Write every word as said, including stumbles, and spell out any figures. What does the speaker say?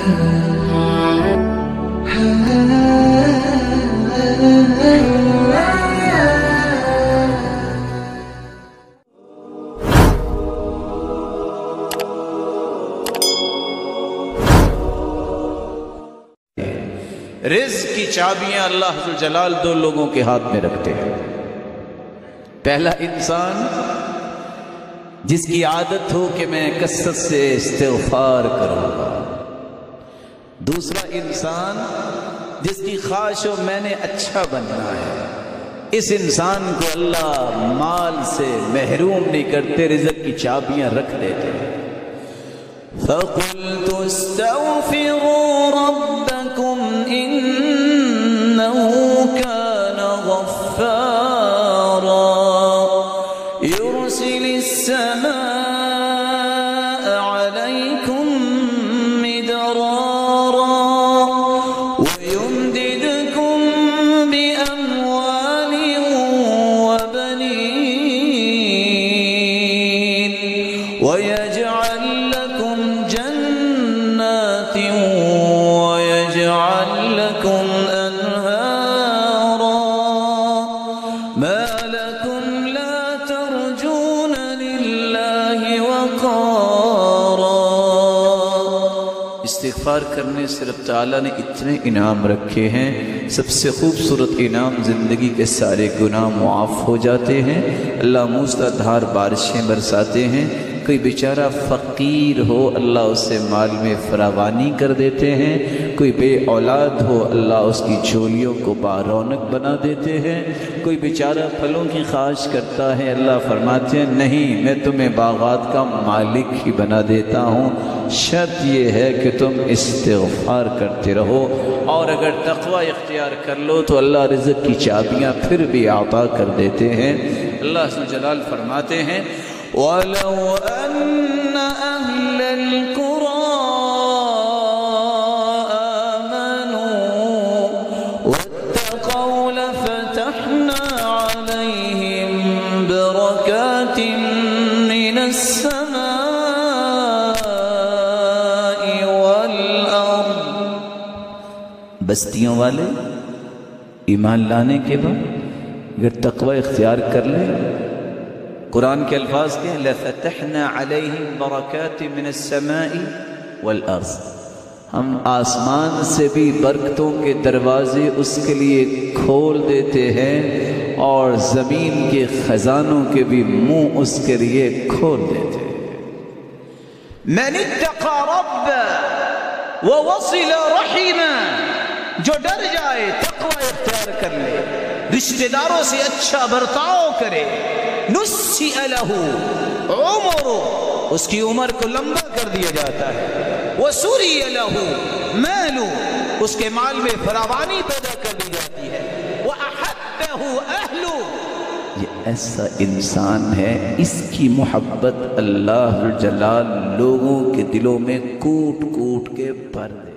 رزق کی چابیاں اللہ ذو الجلال دو لوگوں کے ہاتھ میں رکھتے ہیں۔ پہلا انسان جس کی عادت ہو کہ میں کثرت سے استغفار کروں گا، دوسرا انسان جس کی خواہش ہو میں نے اچھا بننا ہے۔ اس انسان کو اللہ مال سے محروم نہیں کرتے، رزق کی چابیاں رکھ دیتے ہیں۔ فَقُلْتُ اسْتَغْفِرُوا رَبَّكُمْ إِنَّهُ كَانَ غَفَّارًا يُرْسِلِ السَّمَاءَ عَلَيْكُمْ مِدْرَارًا وَيُمْدِدْكُمْ بِأَمْوَالٍ وَبَنِينَ وَيَجْعَلْ لَكُمْ جَنَّاتٍ وَيَجْعَلْ لَكُمْ أَنْهَارًا مَا لَكُمْ لَا تَرْجُونَ لِلَّهِ وَقَارًا۔ استغفار کرنے سے رب تعالیٰ نے اتنے انعام رکھے ہیں۔ سب سے خوبصورت انعام زندگی کے سارے گناہ معاف ہو جاتے ہیں، اللہ موسلا دھار بارشیں برساتے ہیں۔ کوئی بیچارہ فقیر ہو اللہ اسے مال میں فراوانی کر دیتے ہیں، کوئی بے اولاد ہو اللہ اس کی جھولیوں کو بارونق بنا دیتے ہیں، کوئی بیچارہ پھلوں کی خواہش کرتا ہے اللہ فرماتے ہیں نہیں میں تمہیں باغات کا مالک ہی بنا دیتا ہوں، شرط یہ ہے کہ تم استغفار کرتے رہو، اور اگر تقوی اختیار کر لو تو اللہ رزق کی چابیاں پھر بھی عطا کر دیتے ہیں۔ اللہ ذو الجلال فرماتے ہیں وَلَوْ أَنَّ أَهْلَ الْقُرَىٰ آمَنُوا وَاتَّقَوْا لَفَتَحْنَا عَلَيْهِمْ بَرَكَاتٍ مِّنَ السَّمَاءِ وَالْأَرْضِ۔ بستیوں والے ایمان لانے کے بعد اگر تقوی اختیار کر لیں، قرآن کے الفاظ کے ہیں لَفَتَحْنَا عَلَيْهِمْ بَرَكَاتٍ مِّنَ السَّمَاءِ وَالْأَرْضِ، ہم آسمان سے بھی برکتوں کے دروازے اس کے لیے کھول دیتے ہیں اور زمین کے خزانوں کے بھی منہ اس کے لیے کھول دیتے ہیں۔ مَنِ اتَّقَى رَبَّهُ وَوَصِلَ رَحِمَهُ، جو ڈر جائے تقوی اختیار کر لے، رشتہ داروں سے اچھا برتاؤ کرے، نُسِّئَ لَهُ عُمُرُهُ، اس کی عمر کو لمبا کر دیا جاتا ہے، وَسُرِّيَ لَهُ مَالُهُ، اس کے مال میں فراوانی پیدا کر دی جاتی ہے، وَأَحَبَّهُ أَهْلُهُ، یہ ایسا انسان ہے اس کی محبت اللہ جلال لوگوں کے دلوں میں کوٹ کوٹ کے بھر دے۔